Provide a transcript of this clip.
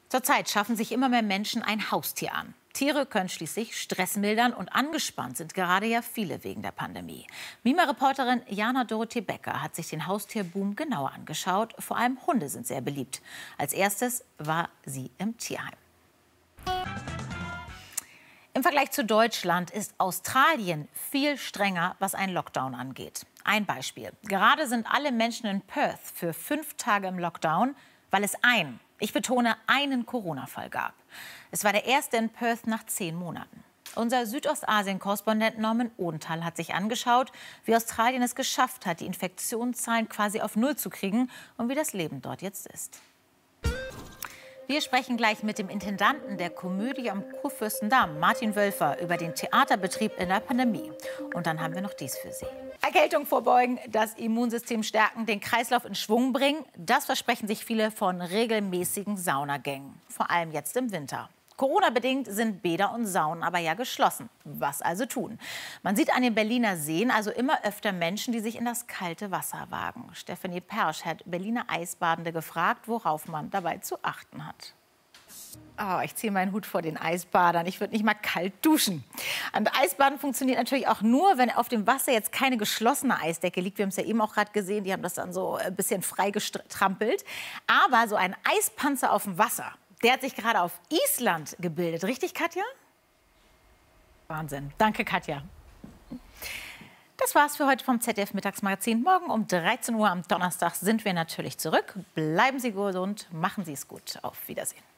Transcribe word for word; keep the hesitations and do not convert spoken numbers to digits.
Zurzeit schaffen sich immer mehr Menschen ein Haustier an. Tiere können schließlich Stress mildern und angespannt sind gerade ja viele wegen der Pandemie. Mima-Reporterin Jana Dorothee Becker hat sich den Haustierboom genauer angeschaut. Vor allem Hunde sind sehr beliebt. Als erstes war sie im Tierheim. Im Vergleich zu Deutschland ist Australien viel strenger, was einen Lockdown angeht. Ein Beispiel. Gerade sind alle Menschen in Perth für fünf Tage im Lockdown, weil es einen, ich betone, einen Corona-Fall gab. Es war der erste in Perth nach zehn Monaten. Unser Südostasien-Korrespondent Norman Odenthal hat sich angeschaut, wie Australien es geschafft hat, die Infektionszahlen quasi auf Null zu kriegen und wie das Leben dort jetzt ist. Wir sprechen gleich mit dem Intendanten der Komödie am Kurfürstendamm, Martin Wölfer, über den Theaterbetrieb in der Pandemie. Und dann haben wir noch dies für Sie. Erkältung vorbeugen, das Immunsystem stärken, den Kreislauf in Schwung bringen. Das versprechen sich viele von regelmäßigen Saunagängen. Vor allem jetzt im Winter. Corona-bedingt sind Bäder und Saunen aber ja geschlossen. Was also tun? Man sieht an den Berliner Seen also immer öfter Menschen, die sich in das kalte Wasser wagen. Stephanie Persch hat Berliner Eisbadende gefragt, worauf man dabei zu achten hat. Oh, ich ziehe meinen Hut vor den Eisbadern. Ich würde nicht mal kalt duschen. Und Eisbaden funktioniert natürlich auch nur, wenn auf dem Wasser jetzt keine geschlossene Eisdecke liegt. Wir haben es ja eben auch gerade gesehen, die haben das dann so ein bisschen frei gestrampelt. Aber so ein Eispanzer auf dem Wasser, der hat sich gerade auf Island gebildet. Richtig, Katja? Wahnsinn. Danke, Katja. Das war's für heute vom Z D F Mittagsmagazin. Morgen um dreizehn Uhr am Donnerstag sind wir natürlich zurück. Bleiben Sie gesund, machen Sie es gut. Auf Wiedersehen.